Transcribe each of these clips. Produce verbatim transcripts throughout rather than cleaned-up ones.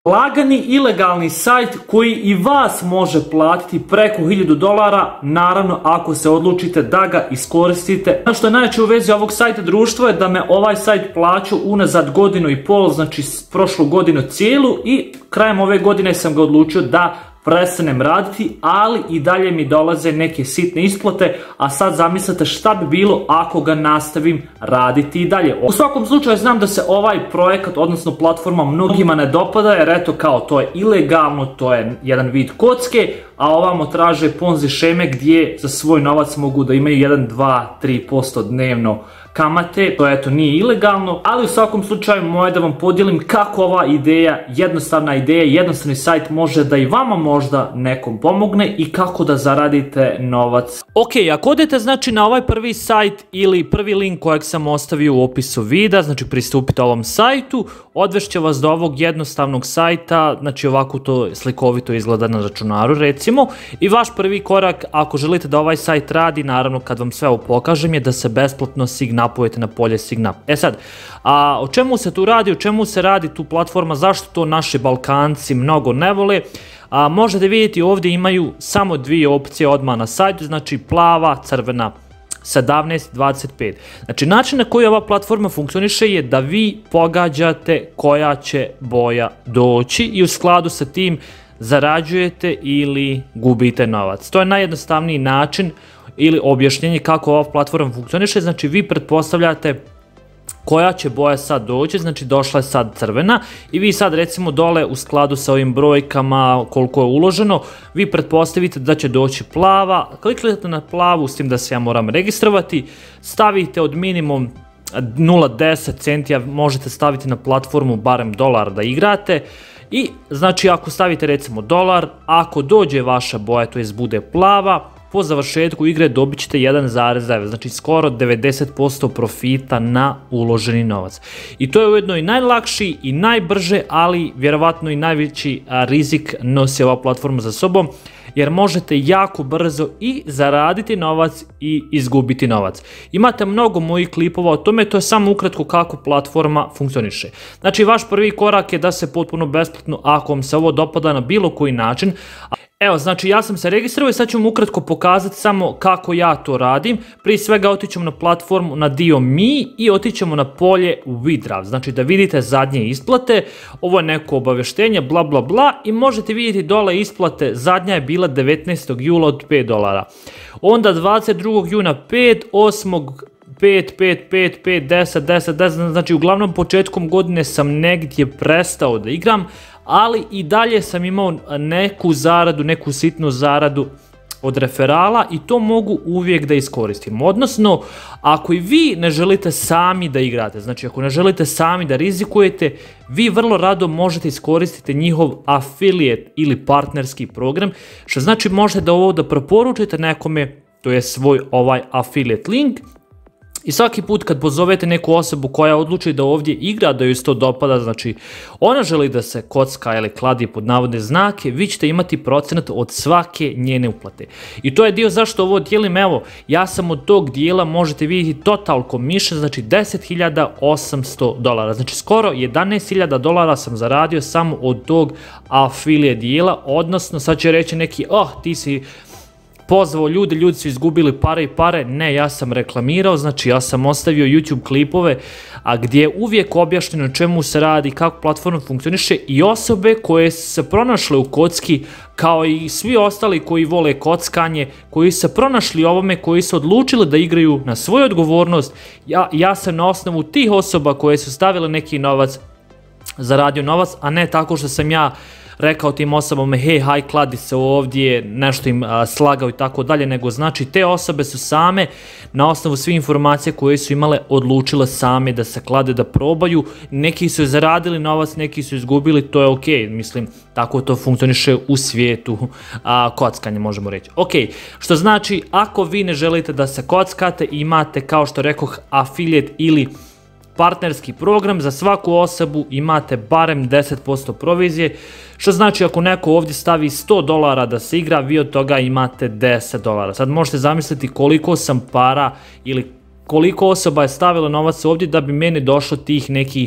Lagani ilegalni sajt koji i vas može platiti preko hiljadu dolara, naravno ako se odlučite da ga iskoristite. Ono što je najjače u vezi ovog sajta društva je da me ovaj sajt plaćao unazad godinu i pol, znači prošlu godinu cijelu, i krajem ove godine sam ga odlučio da prestanem raditi, ali i dalje mi dolaze neke sitne isplate, a sad zamislite šta bi bilo ako ga nastavim raditi i dalje. U svakom slučaju znam da se ovaj projekat, odnosno platforma, mnogima ne dopada, jer eto kao to je ilegalno, to je jedan vid kocke, a ovamo traže ponzi šeme gdje za svoj novac mogu da imaju jedan, dva, tri posto dnevno kamate, to eto nije ilegalno, ali u svakom slučaju moje da vam podijelim kako ova ideja, jednostavna ideja, jednostavni sajt može da i vama možda nekom pomogne i kako da zaradite novac. Ok, ako odete znači na ovaj prvi sajt ili prvi link kojeg sam ostavio u opisu videa, znači pristupite ovom sajtu, odvešće vas do ovog jednostavnog sajta, znači ovako to slikovito izgleda na računaru recimo, i vaš prvi korak ako želite da ovaj sajt radi, naravno kad vam sve ovo pokažem, je da se besplatno signapujete na polje Signap. E sad, a o čemu se tu radi, o čemu se radi tu platforma, zašto to naši Balkanci mnogo ne vole? A, možete vidjeti ovdje imaju samo dvije opcije odmah na sajtu, znači plava, crvena, sedamnaest, dvadeset pet. Znači način na koji ova platforma funkcioniše je da vi pogađate koja će boja doći i u skladu sa tim zarađujete ili gubite novac. To je najjednostavniji način ili objašnjenje kako ova platforma funkcioniše. Znači vi pretpostavljate koja će boja sad doći, znači došla je sad crvena i vi sad recimo dole u skladu sa ovim brojkama koliko je uloženo, vi pretpostavite da će doći plava, kliknete na plavu s tim da se ja moram registrovati, stavite od minimum nula zarez deset centija, možete staviti na platformu barem dolar da igrate. I znači ako stavite recimo dolar, ako dođe vaša boja, to jest bude plava, po završetku igre dobit ćete jedan zarez devet, znači skoro devedeset posto profita na uloženi novac. I to je ujedno i najlakši i najbrže, ali vjerovatno i najveći rizik nosi ova platforma za sobom, jer možete jako brzo i zaraditi novac i izgubiti novac. Imate mnogo mojih klipova o tome, to je samo ukratko kako platforma funkcioniše. Znači vaš prvi korak je da se potpuno besplatno, ako vam se ovo dopada na bilo koji način. Evo, znači ja sam se registrirao i sad ću vam ukratko pokazati samo kako ja to radim. Prije svega otićemo na platformu na dio Me i otićemo na polje Withdraw, znači da vidite zadnje isplate. Ovo je neko obavještenje, bla bla bla, i možete vidjeti dole isplate, zadnja je bila devetnaestog jula od pet dolara. Onda dvadeset drugog juna pet, osmog pet, pet, pet, pet, deset, deset, deset, znači uglavnom početkom godine sam negdje prestao da igram, ali i dalje sam imao neku zaradu, neku sitnu zaradu od referala i to mogu uvijek da iskoristim. Odnosno, ako i vi ne želite sami da igrate, znači ako ne želite sami da rizikujete, vi vrlo rado možete iskoristiti njihov affiliate ili partnerski program, što znači možete da ovo da preporučite nekome, to je svoj ovaj affiliate link. I svaki put kad pozovete neku osobu koja odluči da ovdje igra, da joj se to dopada, znači ona želi da se kocka ili kladi pod navodne znake, vi ćete imati procenat od svake njene uplate. I to je dio zašto ovo dijelim, evo, ja sam od tog dijela, možete vidjeti total commission, znači deset hiljada osamsto dolara, znači skoro jedanaest hiljada dolara sam zaradio samo od tog affiliate dijela, odnosno sad će reći neki, oh ti si pozvao ljudi, ljudi su izgubili pare i pare. Ne, ja sam reklamirao, znači ja sam ostavio YouTube klipove, a gdje je uvijek objašnjeno čemu se radi, kako platforma funkcioniše, i osobe koje su se pronašle u kocki, kao i svi ostali koji vole kockanje, koji su se pronašli ovome, koji su odlučili da igraju na svoju odgovornost. Ja, ja sam na osnovu tih osoba koje su stavile neki novac zaradio novac, a ne tako što sam ja rekao tim osobama, hej, haj, kladi se ovdje, nešto im a, slagao i tako dalje, nego znači te osobe su same na osnovu svih informacija koje su imale odlučile same da se klade, da probaju. Neki su zaradili novac, neki su izgubili, to je ok, mislim, tako to funkcioniše u svijetu a, kockanje, možemo reći. Ok, što znači, ako vi ne želite da se kockate, imate, kao što rekoh, affiliate ili partnerski program, za svaku osobu imate barem deset posto provizije, što znači ako neko ovdje stavi sto dolara da se igra, vi od toga imate deset dolara. Sad možete zamisliti koliko sam para ili koliko osoba je stavilo novac ovdje da bi meni došlo tih neki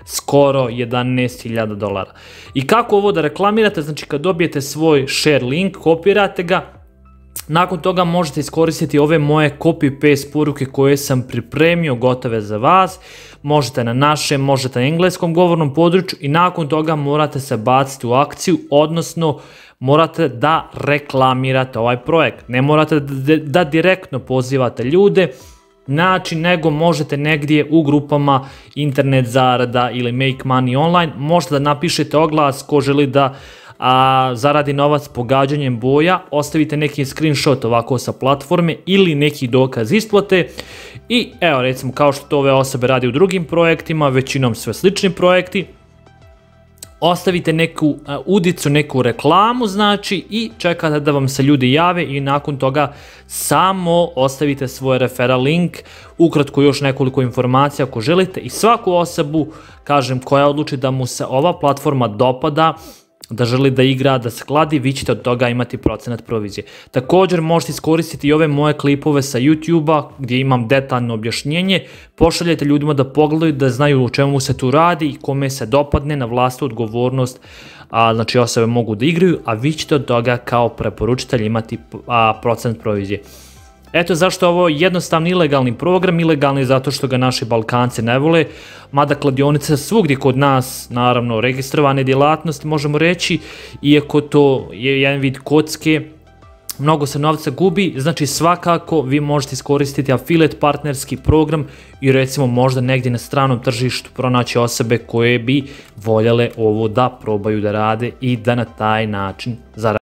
skoro jedanaest hiljada dolara. I kako ovo da reklamirate? Znači kad dobijete svoj share link, kopirate ga, nakon toga možete iskoristiti ove moje copy-paste poruke koje sam pripremio gotove za vas. Možete na našem, možete na engleskom govornom području i nakon toga morate se baciti u akciju, odnosno morate da reklamirate ovaj projekt. Ne morate da direktno pozivate ljude, znači nego možete negdje u grupama internet zarada ili make money online, možete da napišete oglas ko želi da a zaradi novac pogađanjem boja, ostavite neki screenshot ovako sa platforme ili neki dokaz isplate i evo recimo kao što to ove osobe radi u drugim projektima, većinom sve slični projekti, ostavite neku udicu, neku reklamu znači i čekate da vam se ljudi jave i nakon toga samo ostavite svoj referral link, ukratko još nekoliko informacija ako želite i svaku osobu, kažem, koja odluči da mu se ova platforma dopada, da želi da igra, da se kladi, vi ćete od toga imati procenat provizije. Također možete iskoristiti i ove moje klipove sa YouTube-a gdje imam detaljno objašnjenje, pošaljajte ljudima da pogledaju, da znaju o čemu se tu radi i kome se dopadne, na vlastitu odgovornost, a, znači osobe mogu da igraju, a vi ćete od toga kao preporučitelj imati a, procenat provizije. Eto zašto je ovo jednostavni ilegalni program, ilegalni zato što ga naši Balkanci ne vole, mada kladionice svugdje kod nas, naravno registrovane djelatnosti možemo reći, iako to je jedan vid kocke, mnogo se novca gubi, znači svakako vi možete iskoristiti affiliate partnerski program i recimo možda negdje na stranom tržištu pronaći osobe koje bi voljele ovo da probaju da rade i da na taj način zarađuju.